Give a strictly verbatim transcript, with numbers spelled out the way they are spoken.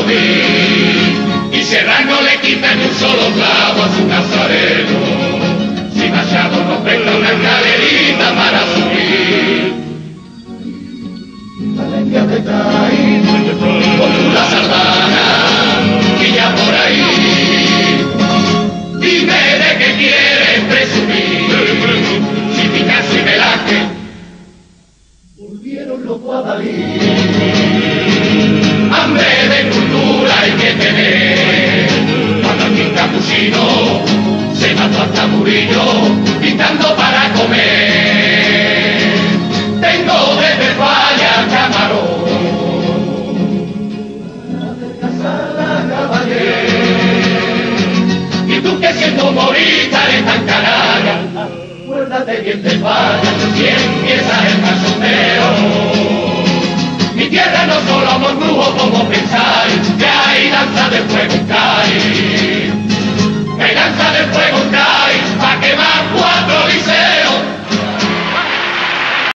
vi. Y Serrano le quita ni un solo clavo a su nazareno. Si Machado nos presta una escalerita para subir. La lengua te cae con la sardana y ya por ahí. Dime de qué quieres presumir. Si Picasso y Velázquez volvieron los guadalí. Hambre de cultura hay que tener. Cuando aquí un capuchino se mató hasta Murillo pintando para comer. Tengo desde Falla Camarón Casala Caballero. Y tú que siendo morita eres tan canalla, acuérdate bien de Falla si empiezas el